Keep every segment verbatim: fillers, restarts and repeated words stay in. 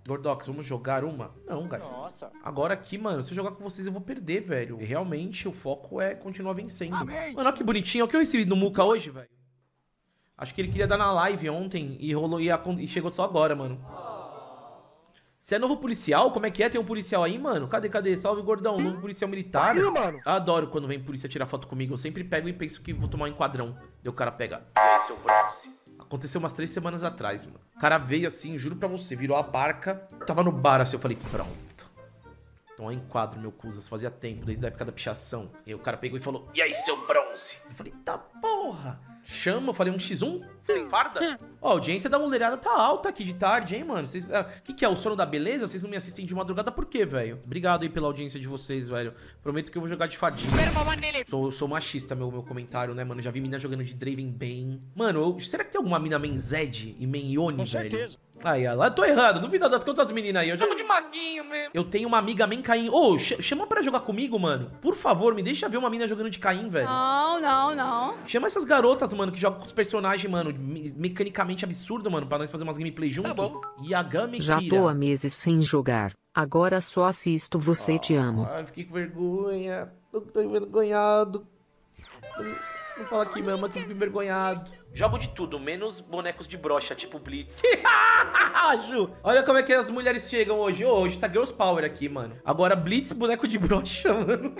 Gordox, vamos jogar uma? Não, guys. Nossa. Agora aqui, mano, se eu jogar com vocês eu vou perder, velho. E realmente o foco é continuar vencendo. Amém. Mano, olha que bonitinho. Olha o que eu recebi do Muka hoje, velho. Acho que ele queria dar na live ontem e rolou e, e chegou só agora, mano. Você é novo policial? Como é que é? Tem um policial aí, mano? Cadê, cadê? Salve, gordão. Novo policial militar. Aí, mano. Adoro quando vem polícia tirar foto comigo. Eu sempre pego e penso que vou tomar um enquadrão. E o cara pega. E aí, seu bronze? Aconteceu umas três semanas atrás, mano. O cara veio assim, juro pra você, virou a barca. Tava no bar assim, eu falei, pronto. Então aí enquadro, meu Cusas. Fazia tempo, desde a época da pichação. E aí o cara pegou e falou, e aí, seu bronze? Eu falei, tá porra. Chama, eu falei, um xis um? Sem farda? Ó, a audiência da mulherada tá alta aqui de tarde, hein, mano? Vocês, ah, que que é, o sono da beleza? Vocês não me assistem de madrugada por quê, velho? Obrigado aí pela audiência de vocês, velho. Prometo que eu vou jogar de fadinha. Sou, sou machista, meu, meu comentário, né, mano? Já vi mina jogando de Draven bem. Mano, eu, será que tem alguma mina main Zed e main Yone, Com velho? certeza. Aí, ela, eu tô errado. Duvida das quantas meninas aí. Eu jogo de maguinho mesmo. Eu tenho uma amiga main Caim. Ô, ch chama pra jogar comigo, mano. Por favor, me deixa ver uma mina jogando de Caim, velho. Não, não, não. Chama essas garotas, mano, que jogam com os personagens, mano, me mecanicamente absurdo, mano, pra nós fazer umas gameplay junto. Tá bom. Yagami Já Kira. tô há meses sem jogar. Agora só assisto Você Te Amo. Ai, fiquei com vergonha. Tô, tô envergonhado. Não fala aqui, meu, mas tô envergonhado. Jogo de tudo, menos bonecos de brocha, tipo Blitz. Ju, olha como é que as mulheres chegam hoje. Oh, hoje tá Girls Power aqui, mano. Agora Blitz, boneco de brocha, mano.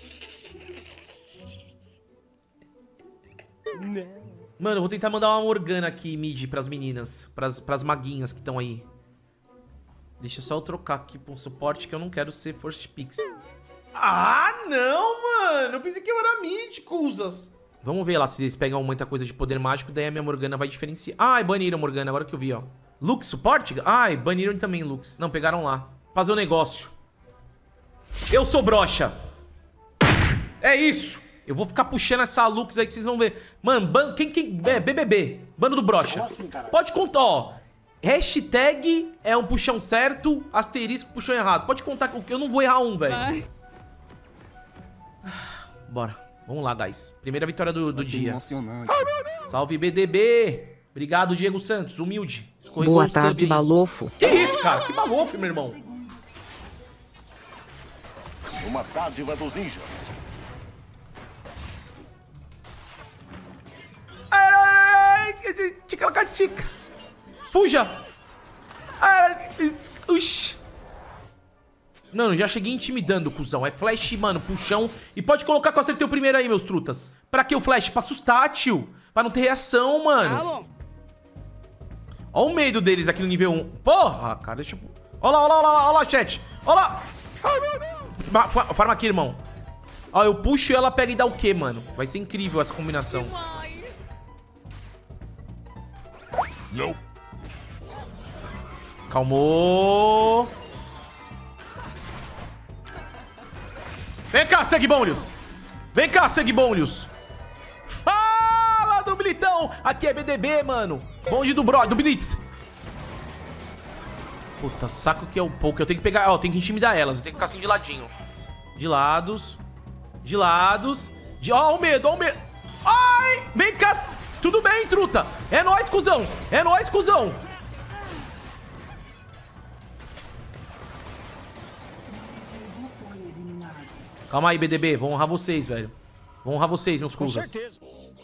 Mano, eu vou tentar mandar uma Morgana aqui, mid, pras meninas. Pras, pras maguinhas que estão aí. Deixa só eu trocar aqui pra um suporte que eu não quero ser first picks. Ah, não, mano. Eu pensei que eu era mid, Cusas. Vamos ver lá se eles pegam muita coisa de poder mágico, daí a minha Morgana vai diferenciar. Ai, baniram a Morgana, agora que eu vi, ó. Lux, suporte? Ai, baniram também Lux. Não, pegaram lá. Fazer o um negócio. Eu sou brocha. É isso. Eu vou ficar puxando essa Lux aí que vocês vão ver. Mano, ban... quem, quem... É, B B B. Bando do brocha. Assim, Pode contar, ó. Hashtag é um puxão certo, asterisco puxão errado. Pode contar que eu não vou errar um, velho. Bora. Vamos lá, guys. Primeira vitória do, do dia. Emocionante. Salve, B D B. Obrigado, Diego Santos. Humilde. Escorregou Boa o tarde, sub aí. Balofo. Que isso, cara? Que balofo, meu irmão. Uma dádiva dos ninjas. Ai, tica-lacatica. Fuja. Ai, uxi. Mano, já cheguei intimidando, cuzão. É flash, mano, puxão. E pode colocar que eu acertei o primeiro aí, meus trutas. Pra que o flash? Pra assustar, tio. Pra não ter reação, mano. Tá bom. Ó o medo deles aqui no nível um. Porra, cara, deixa eu... Ó lá, ó lá, ó lá, ó lá, chat. Ó lá. Farma aqui, irmão. Ó, eu puxo e ela pega e dá o quê, mano? Vai ser incrível essa combinação. Não. Calmou. Vem cá, Sanguibônios. Vem cá, Sanguibônios. Fala do Blitão. Aqui é B D B, mano. Bonde do Bro, do Blitz. Puta, saco que é o pouco. Eu tenho que pegar, ó, eu tenho que intimidar elas. Eu tenho que ficar assim de ladinho. De lados. De lados. De, ó, o medo, ó o medo. Ai, vem cá. Tudo bem, truta. É nóis, cuzão. É nóis, cuzão. Calma aí, B D B. Vou honrar vocês, velho. Vou honrar vocês, meus Com cuzas. certeza.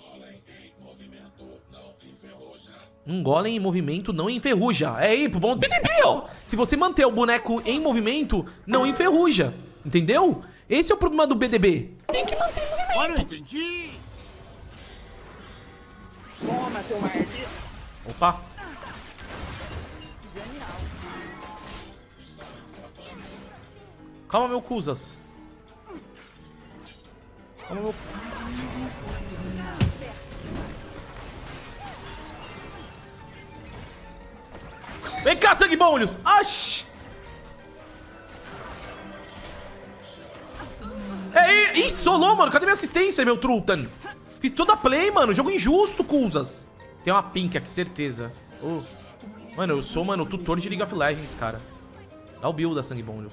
Um golem em movimento não enferruja. É aí, pro bom B D B, ó. Se você manter o boneco em movimento, não enferruja. Entendeu? Esse é o problema do B D B. Tem que manter em movimento. Agora eu entendi. Toma, seu Marquinhos. Opa. Calma, meu Cusas. Calma, meu... Vem cá, Sanguibônios. Ash. É, ih, solou, mano. Cadê minha assistência, meu Trultan? Fiz toda a play, mano. Jogo injusto, Cusas. Tem uma pink aqui, certeza. Oh. Mano, eu sou, mano, o tutor de League of Legends, cara. Dá o build da Sanguibônios.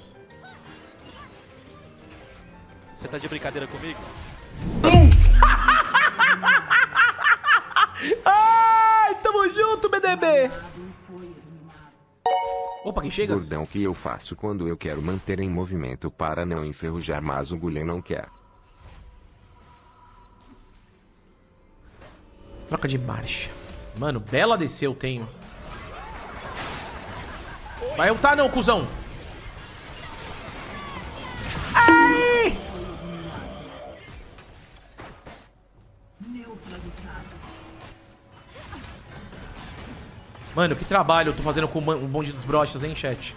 Você tá de brincadeira comigo? Ai, tamo junto, B D B. Opa, quem chega? Gordão, que eu faço quando eu quero manter em movimento para não enferrujar, mas o Gulen não quer. Troca de marcha. Mano, bela A D C eu tenho. Vai ultar não, cuzão. Ai! Mano, que trabalho eu tô fazendo com o bonde dos brochas, hein, chat?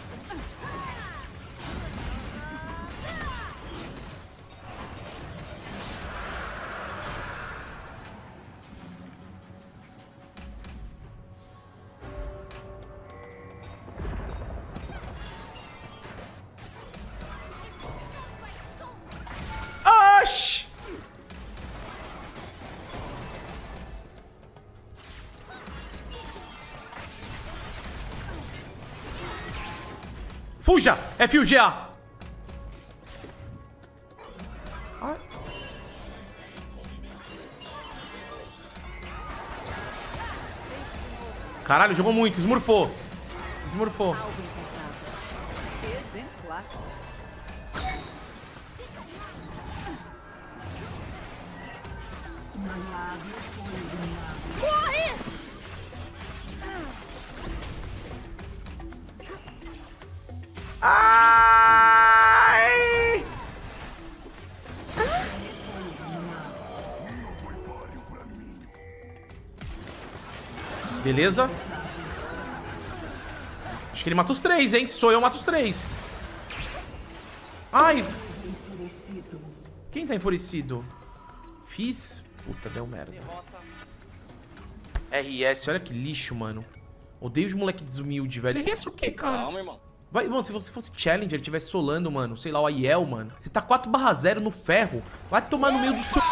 Oxi! Fuja! F U G A! Ai. Caralho, jogou muito, esmurfou. Esmurfou. Exemplar. Corre! Ai! Beleza. Acho que ele mata os três, hein? Se sou eu, mato os três. Ai! Quem tá enfurecido? Fiz? Puta, deu merda. R S, olha que lixo, mano. Odeio os moleque desumilde, velho. R S o quê, cara? Calma, irmão. Vai, mano, se você fosse Challenger, ele tivesse solando, mano, sei lá, o Aiel, mano. Você tá quatro barra zero no ferro. Vai tomar no meio do seu...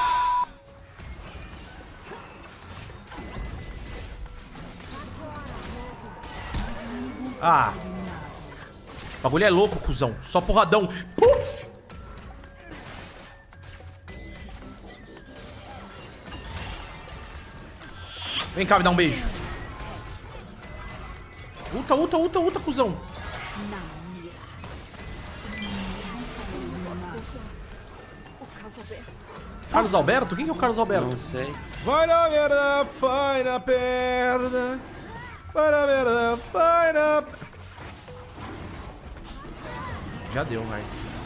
Ah. O bagulho é louco, cuzão. Só porradão. Puf! Vem cá, me dá um beijo. Ulta, ulta, ulta, ulta, cuzão. Carlos Alberto? Quem que é o Carlos Alberto? Não sei. Vai na merda, vai na perna. Vai na merda, vai na... Já deu, mas...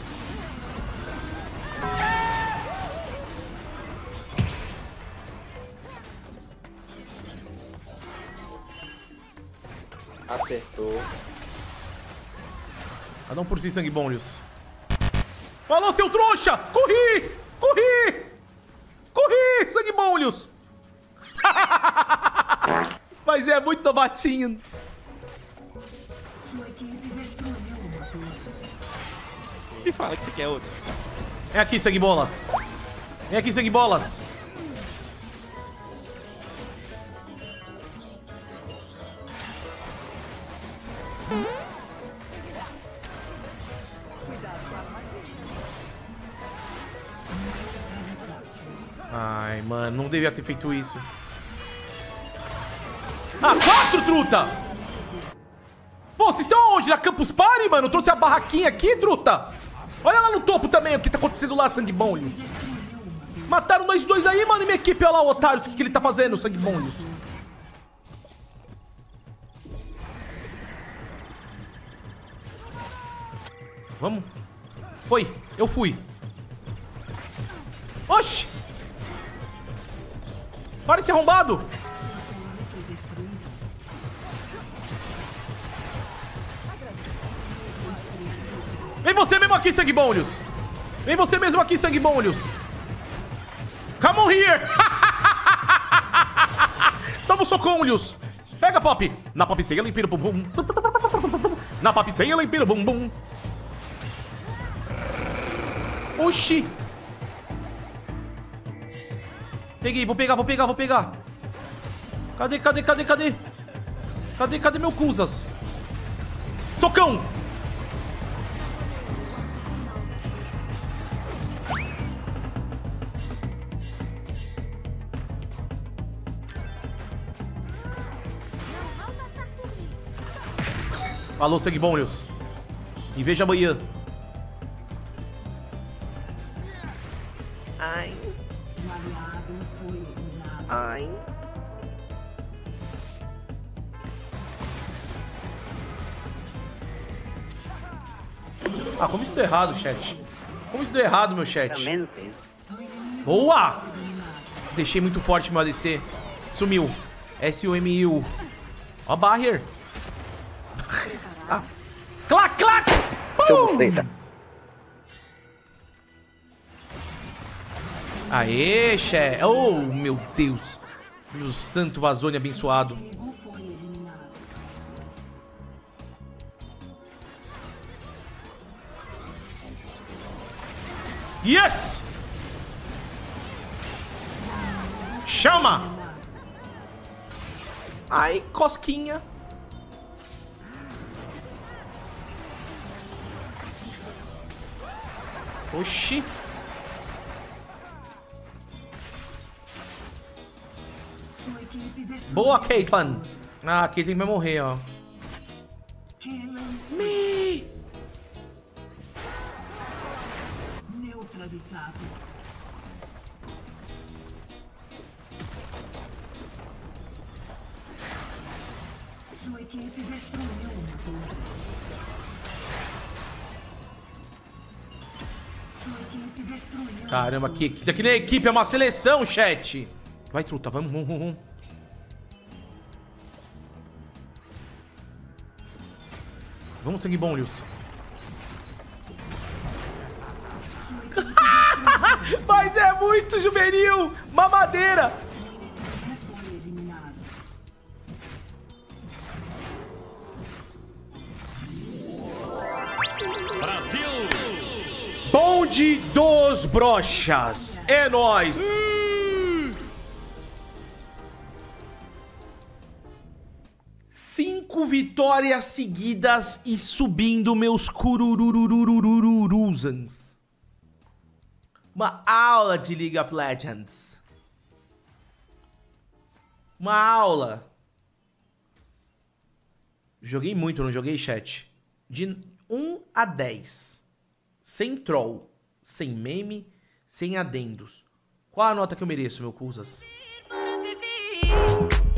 Acertou. Cada um por si, sangue bom, Lius. Falou, seu trouxa! Corri! Corri! Corri! Sangue bom, Lius! Mas é muito tomatinho. Me fala que você quer outro. Vem aqui, sangue bolas. Vem aqui, sangue bolas. Ai, mano, não devia ter feito isso. Ah, quatro, truta! Pô, vocês estão onde? Na Campus Party, mano? Eu trouxe a barraquinha aqui, truta. Olha lá no topo também o que tá acontecendo lá, sangue bom, Lius. Mataram nós dois aí, mano, e minha equipe. Olha lá o otário, o que, que ele tá fazendo, sangue bom, Lius. Vamos. Foi, eu fui. Oxi! Para esse arrombado! Vem você mesmo aqui, sangue bom, Lius. Vem você mesmo aqui, sangue bom, Lius. Come on here! Toma um socão, Lius. Pega, Pop. Na Pop ceia, limpira o bumbum. Na Pop ceia, limpira o bumbum. Oxi. Peguei, vou pegar, vou pegar, vou pegar. Cadê, cadê, cadê, cadê? Cadê, cadê meu Kuzas? Socão! Falou, sangue bom, Nilson. E veja amanhã. Ai. Ai. Ah, como isso deu errado, chat? Como isso deu errado, meu chat? Também não fez. Boa! Deixei muito forte meu A D C. Sumiu. S U M U. Ó, barrier. Ah. Clac, clac! Seu buceta. Aê, che. Oh, meu Deus. Meu santo Vazone abençoado. Yes! Chama! Ai, cosquinha. Oxi. Boa, Caitlyn. Ah, a Caitlyn vai morrer, ó. Me. Neutralizado. Sua equipe destruiu uma torre. Sua equipe destruiu. Caramba, que isso aqui não é equipe, é uma seleção, chat. Vai, truta, vamos, vamos, vamos. Vamos, sangue bom, Lewis. Mas é muito juvenil! Mamadeira! Brasil! Bonde dos brochas! É nóis! Cinco vitórias seguidas e subindo meus curururururururuzans. Uma aula de League of Legends. Uma aula. Joguei muito, não joguei, chat? De um a dez. Sem troll, sem meme, sem adendos. Qual a nota que eu mereço, meu Cusas?